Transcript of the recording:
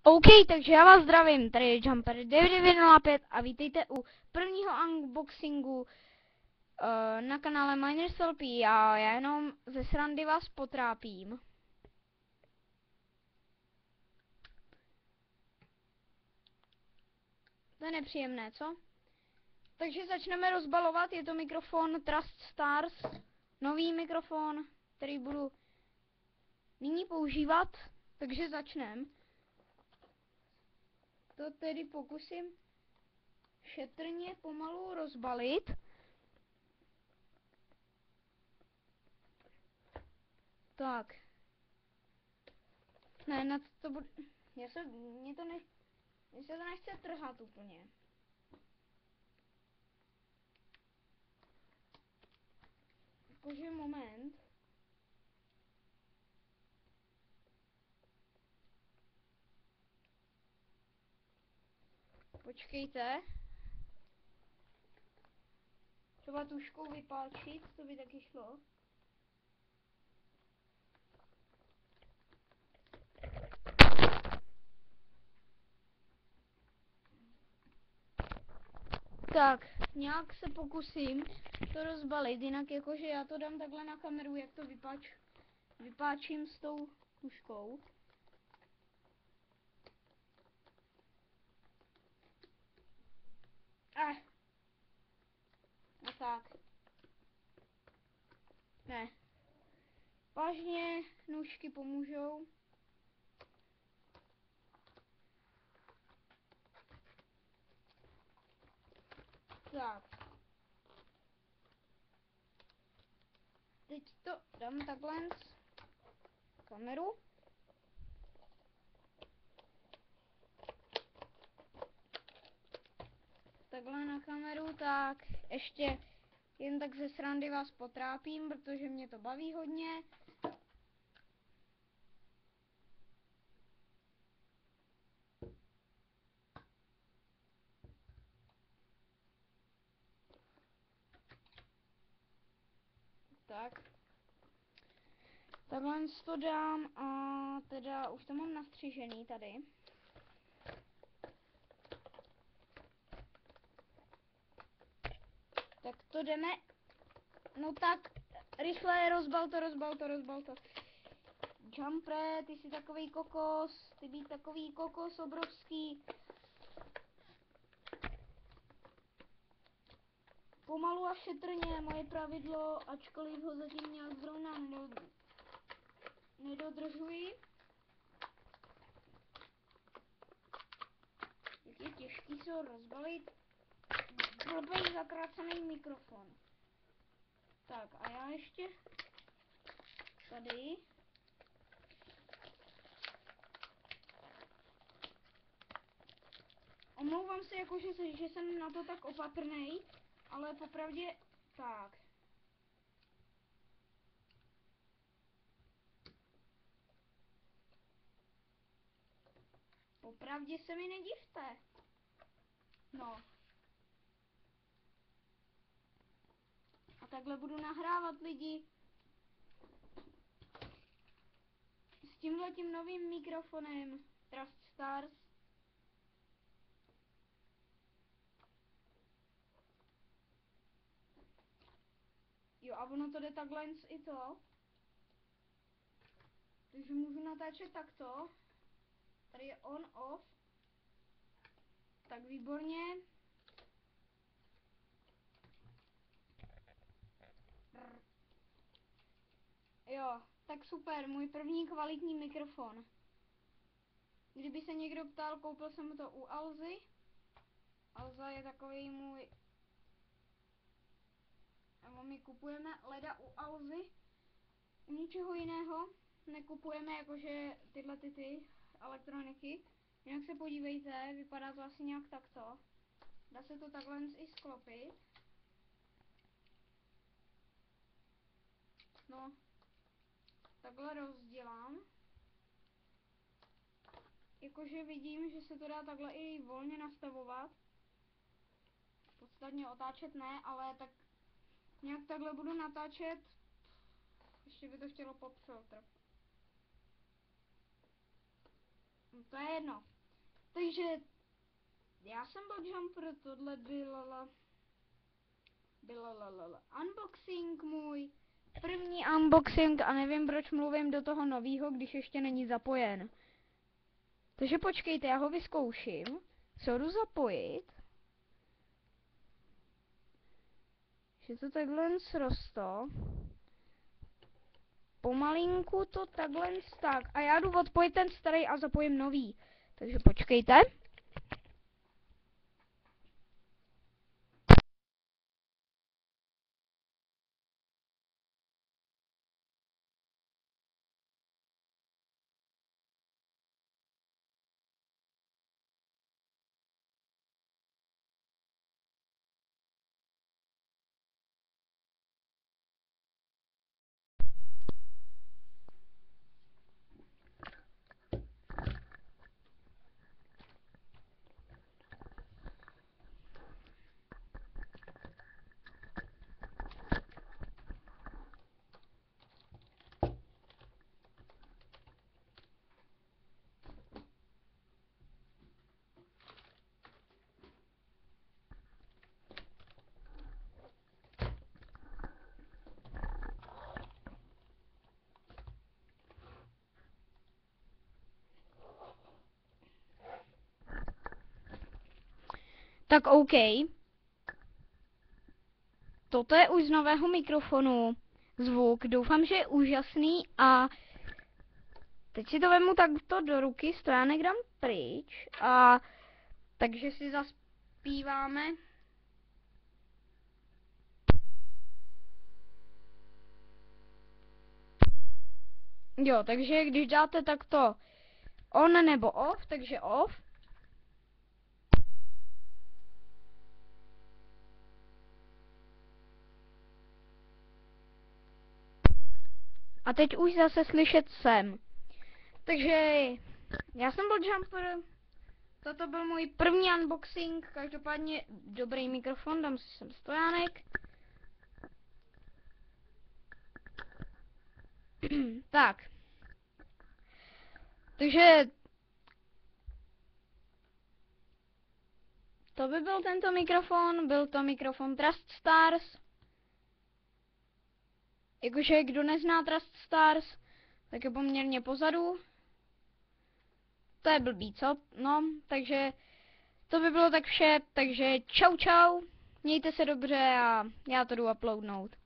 OK, takže já vás zdravím, tady je Jumper 9905 a vítejte u prvního unboxingu na kanále Miners LP. Já jenom ze srandy vás potrápím. To je nepříjemné, co? Takže začneme rozbalovat, je to mikrofon Trust Stars, nový mikrofon, který budu nyní používat, takže začneme. To tedy pokusím šetrně pomalu rozbalit. Tak. Ne, na to bude... Mně se to nechce trhat úplně. Jakože moment. Počkejte. Třeba tužkou vypálčit, to by taky šlo. Tak, nějak se pokusím to rozbalit, jinak jakože já to dám takhle na kameru, jak to vypáčím s tou tužkou. No tak. Ne. Vážně nůžky pomůžou. Tak. Teď to dám takhle kameru. Takhle na kameru, tak ještě jen tak ze srandy vás potrápím, protože mě to baví hodně. Tak. Takhle to dám a teda už to mám nastřižený tady. Tak to jdeme. No tak, rychle rozbal to. Jumpre, ty jsi takový kokos, ty být takový kokos obrovský. Pomalu a šetrně, moje pravidlo, ačkoliv ho zatím nějak zrovna nedodržuji. Jak je těžký se ho rozbalit. Blbej zakrácený mikrofon. Tak a já ještě tady. Omlouvám se, jakože že jsem na to tak opatrnej, ale popravdě tak. Popravdě se mi nedivte. No. A takhle budu nahrávat lidi. S tímhletím novým mikrofonem Trust Stars. Jo, a ono to jde takhle i to. Takže můžu natáčet takto. Tady je on, off. Tak výborně. Jo, tak super, můj první kvalitní mikrofon. Kdyby se někdo ptal, koupil jsem to u Alzy. Alza je takový můj... Nebo my kupujeme leda u Alzy. U ničeho jiného nekupujeme, jakože tyhle ty elektroniky. Jinak se podívejte, vypadá to asi nějak takto. Dá se to takhle i sklopit. No, takhle rozdělám. Jakože vidím, že se to dá takhle i volně nastavovat. Podstatně otáčet ne, ale tak nějak takhle budu natáčet. Ještě by to chtělo pop filtr. No to je jedno. Takže já jsem byl Jumper, tohle byla unboxing můj. První unboxing a nevím, proč mluvím do toho novýho, když ještě není zapojen. Takže počkejte, já ho vyzkouším. Co jdu zapojit? Že to takhle srosto. Pomalinku to takhle tak. A já jdu odpojit ten starý a zapojím nový. Takže počkejte. Tak OK. Toto je už z nového mikrofonu. Zvuk, doufám, že je úžasný a teď si to vemu takto do ruky, stojánek dám pryč a takže si zaspíváme. Jo, takže když dáte takto on nebo off, takže off. A teď už zase slyšet sem. Takže já jsem byl Jumper. Toto byl můj první unboxing. Každopádně dobrý mikrofon, dám si sem stojánek. Tak. Takže to by byl tento mikrofon. Byl to mikrofon Trust Stars. Jakože kdo nezná Trust Stars, tak je poměrně pozadu. To je blbý, co? No, takže to by bylo tak vše. Takže čau čau. Mějte se dobře a já to jdu uploadnout.